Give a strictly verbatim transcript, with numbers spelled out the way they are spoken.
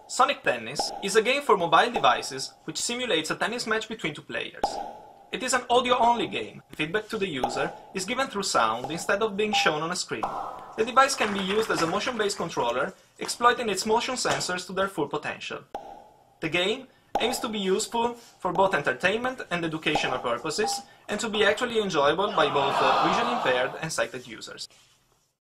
Sonic Tennis is a game for mobile devices which simulates a tennis match between two players. It is an audio-only game. Feedback to the user is given through sound instead of being shown on a screen. The device can be used as a motion-based controller, exploiting its motion sensors to their full potential. The game aims to be useful for both entertainment and educational purposes, and to be actually enjoyable by both uh, visually impaired and sighted users.